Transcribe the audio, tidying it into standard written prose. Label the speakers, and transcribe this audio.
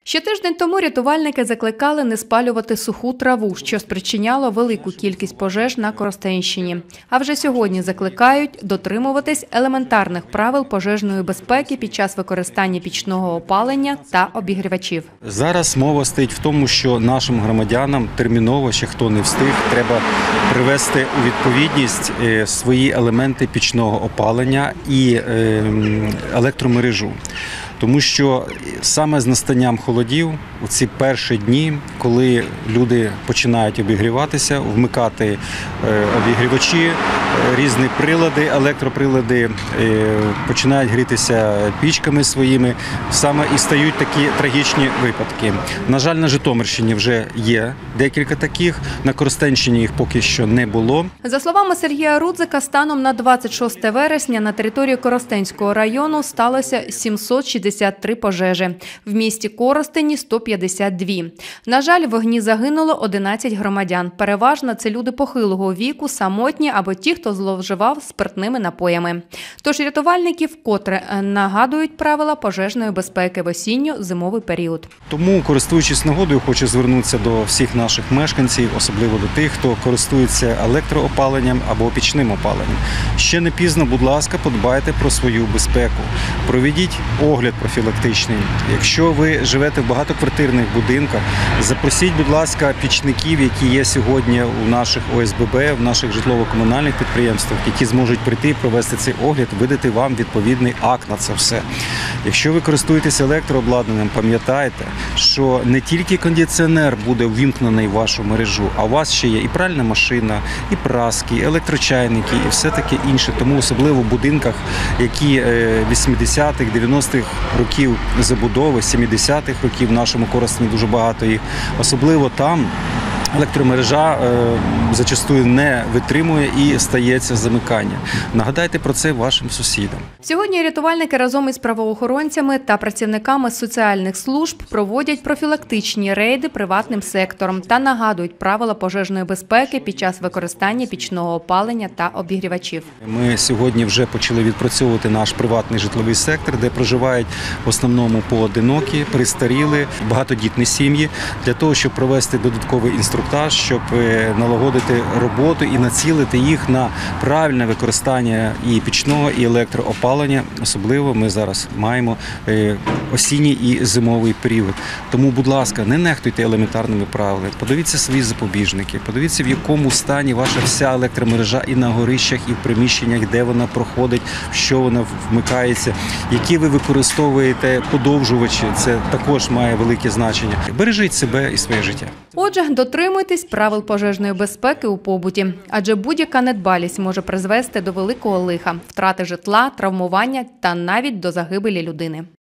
Speaker 1: Ще тиждень тому рятувальники закликали не спалювати суху траву, що спричиняло велику кількість пожеж на Коростенщині. А вже сьогодні закликають дотримуватись елементарних правил пожежної безпеки під час використання пічного опалення та обігрівачів.
Speaker 2: Зараз мова стоїть в тому, що нашим громадянам терміново, ще хто не встиг, треба привести у відповідність свої елементи пічного опалення і електромережу. Тому що саме з настанням холодів, у ці перші дні, коли люди починають обігріватися, вмикати обігрівачі, різні прилади, електроприлади, починають грітися пічками своїми, саме і стають такі трагічні випадки. На жаль, на Житомирщині вже є декілька таких, на Коростенщині їх поки що не було.
Speaker 1: За словами Сергія Рудзика, станом на 26 вересня на території Коростенського району сталося 763 пожежі. В місті Коростені – 152. На жаль, в вогні загинуло 11 громадян. Переважно це люди похилого віку, самотні або ті, хто зловживав спиртними напоями. Тож рятувальники вкотре нагадують правила пожежної безпеки в осінньо-зимовий період.
Speaker 2: Тому, користуючись нагодою, хочу звернутися до всіх наших мешканців, особливо до тих, хто користується електроопаленням або пічним опаленням. Ще не пізно, будь ласка, подбайте про свою безпеку. Проведіть огляд профілактичний. Якщо ви живете в багатоквартирних будинках, запросіть, будь ласка, пічників, які є сьогодні у наших ОСББ, в наших житлово-комунальних підприємствах, які зможуть прийти, провести цей огляд, видати вам відповідний акт на це все. Якщо ви користуєтесь електрообладнанням, пам'ятайте, що не тільки кондиціонер буде ввімкнений в вашу мережу, а у вас ще є і пральна машина, і праски, і електрочайники, і все таке інше. Тому особливо в будинках, які 80-х, 90-х років забудови, 70-х років в нашому Коростені дуже багато їх, особливо там електромережа зачастую не витримує і стається замикання. Нагадайте про це вашим сусідам.
Speaker 1: Сьогодні рятувальники разом із правоохоронцями та працівниками соціальних служб проводять профілактичні рейди приватним сектором та нагадують правила пожежної безпеки під час використання пічного опалення та обігрівачів.
Speaker 2: Ми сьогодні вже почали відпрацьовувати наш приватний житловий сектор, де проживають в основному поодинокі, престарілі, багатодітні сім'ї, для того, щоб провести додатковий інструктаж, щоб налагодити роботу і націлити їх на правильне використання і пічного, і електроопалення. Особливо ми зараз маємо осінній і зимовий період. Тому, будь ласка, не нехтуйте елементарними правилами. Подивіться свої запобіжники, подивіться, в якому стані ваша вся електромережа і на горищах, і в приміщеннях, де вона проходить, в що вона вмикається, які ви використовуєте подовжувачі. Це також має велике значення. Бережіть себе і своє життя.
Speaker 1: Отже, дотримуйтесь правил пожежної безпеки у побуті, адже будь-яка недбалість може призвести до великого лиха, втрати житла, травмування та навіть до загибелі людини.